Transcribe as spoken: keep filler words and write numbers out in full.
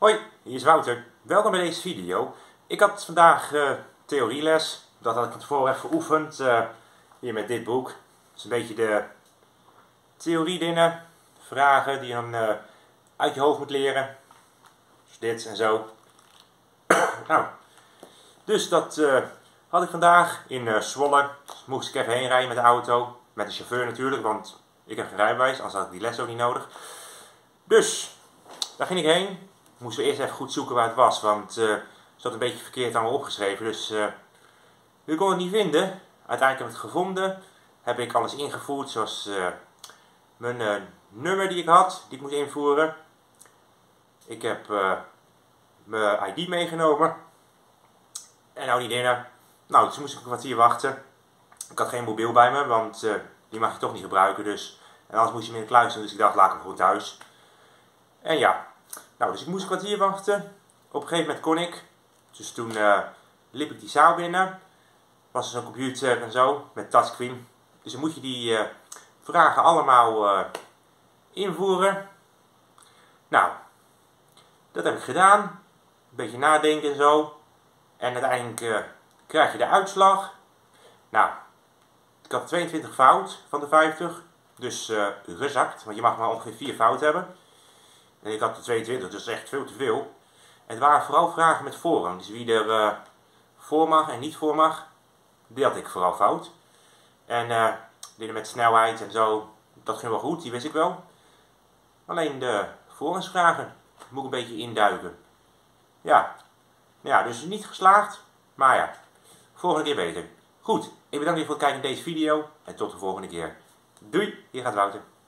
Hoi, hier is Wouter. Welkom bij deze video. Ik had vandaag uh, theorieles. Dat had ik van tevoren even geoefend. Uh, hier met dit boek. Het is een beetje de theorie dingen. Vragen die je dan uh, uit je hoofd moet leren. Dus dit en zo. Nou, dus dat uh, had ik vandaag in uh, Zwolle. Dus moest ik even heen rijden met de auto. Met de chauffeur natuurlijk, want ik heb geen rijbewijs. Anders had ik die les ook niet nodig. Dus, daar ging ik heen. Moesten we eerst even goed zoeken waar het was, want uh, het zat een beetje verkeerd allemaal opgeschreven. Dus uh, ik kon het niet vinden. Uiteindelijk heb ik het gevonden. Heb ik alles ingevoerd, zoals uh, mijn uh, nummer die ik had, die ik moest invoeren. Ik heb uh, mijn I D meegenomen. En nou die dingen. Nou, dus moest ik een kwartier wachten. Ik had geen mobiel bij me, want uh, die mag je toch niet gebruiken. Dus. En anders moest je hem in de kluis doen, dus ik dacht, laat ik hem gewoon thuis. En ja. Nou, dus ik moest een kwartier wachten. Op een gegeven moment kon ik. Dus toen uh, liep ik die zaal binnen. Was er zo'n computer en zo, met touchscreen. Dus dan moet je die uh, vragen allemaal uh, invoeren. Nou, dat heb ik gedaan. Een beetje nadenken en zo. En uiteindelijk uh, krijg je de uitslag. Nou, ik had tweeëntwintig fout van de vijftig. Dus uh, gezakt, want je mag maar ongeveer vier fouten hebben. En ik had de tweeëntwintig, dus echt veel te veel. En het waren vooral vragen met voorrang. Dus wie er uh, voor mag en niet voor mag, die had ik vooral fout. En uh, dingen met snelheid en zo, dat ging wel goed, die wist ik wel. Alleen de voorrangsvragen, moet ik een beetje induiken. Ja, ja, dus niet geslaagd, maar ja, volgende keer beter. Goed, ik bedank jullie voor het kijken naar deze video en tot de volgende keer. Doei, hier gaat Wouter.